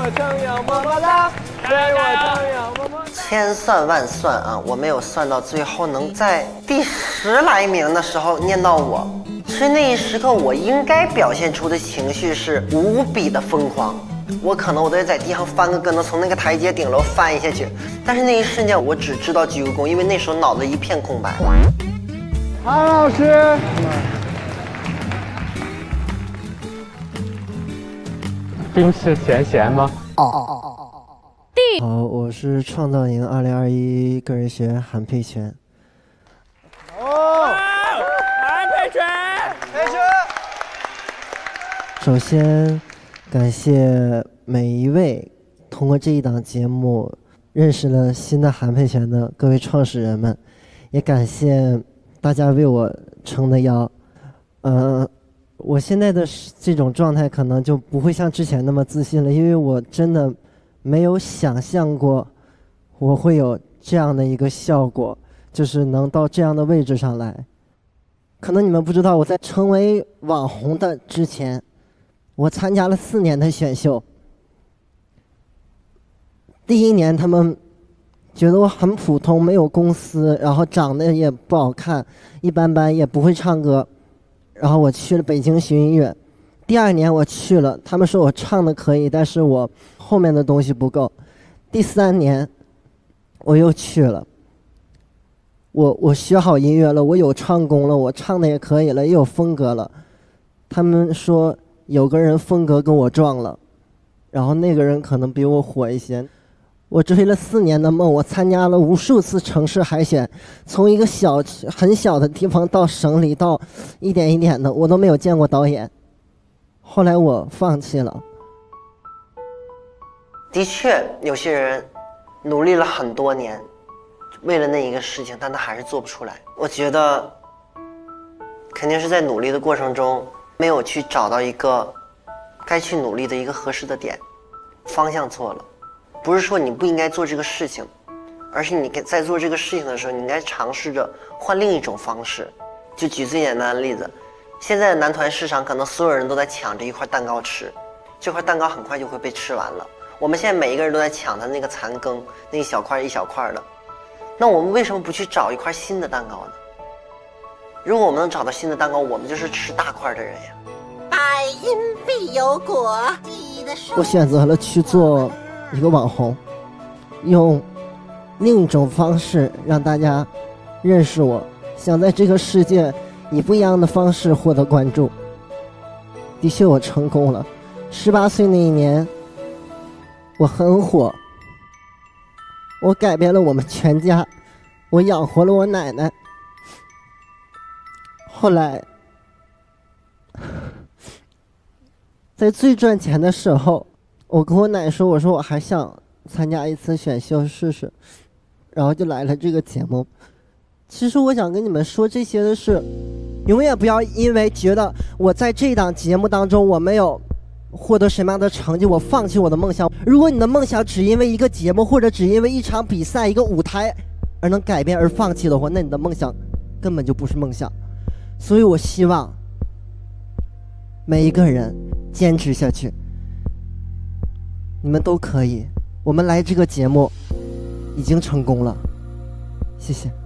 我撑腰么么哒，给我撑腰么么哒。 千算万算啊，我没有算到最后能在第10来名的时候念到我。其实那一时刻我应该表现出的情绪是无比的疯狂，我可能我都得在地上翻个跟头，从那个台阶顶楼翻下去。但是那一瞬间我只知道鞠个躬，因为那时候脑子一片空白。 韩老师， 冰释前嫌吗？ 好，我是创造营2021个人学员韩佩泉。 韩佩泉， 首先，感谢每一位通过这一档节目认识了新的韩佩泉的各位创始人们，也感谢大家为我撑的腰。我现在的这种状态可能就不会像之前那么自信了，因为我真的没有想象过我会有这样的一个效果，就是能到这样的位置上来。可能你们不知道，我在成为网红的之前，我参加了4年的选秀。第1年他们觉得我很普通，没有公司，然后长得也不好看，一般般，也不会唱歌。然后我去了北京学音乐。第2年我去了，他们说我唱的可以，但是我后面的东西不够。第3年我又去了，我学好音乐了，我有唱功了，我唱的也可以了，也有风格了。他们说有个人风格跟我撞了，然后那个人可能比我火一些。我追了4年的梦，我参加了无数次城市海选，从一个很小的地方到省里，到一点一点的，我都没有见过导演。后来我放弃了。 的确，有些人努力了很多年，为了那一个事情，但他还是做不出来。我觉得，肯定是在努力的过程中，没有去找到一个该去努力的一个合适的点，方向错了。不是说你不应该做这个事情，而是你在做这个事情的时候，你应该尝试着换另一种方式。就举最简单的例子，现在的男团市场可能所有人都在抢着一块蛋糕吃，这块蛋糕很快就会被吃完了。我们现在每一个人都在抢它那个残羹，那一小块一小块的。那我们为什么不去找一块新的蛋糕呢？如果我们能找到新的蛋糕，我们就是吃大块的人呀。 百因必有果， 我选择了去做一个网红，用另一种方式让大家认识我，想在这个世界以不一样的方式获得关注。的确我成功了。18岁那一年我很火，我改变了我们全家，我养活了我奶奶。后来在最赚钱的时候，我跟我奶说，我说我还想参加一次选秀试试，然后就来了这个节目。其实我想跟你们说这些的是，永远不要因为觉得我在这档节目当中我没有获得什么样的成绩，我放弃我的梦想。如果你的梦想只因为一个节目或者只因为一场比赛一个舞台而能改变而放弃的话，那你的梦想根本就不是梦想。所以我希望每一个人坚持下去，你们都可以。我们来这个节目已经成功了，谢谢。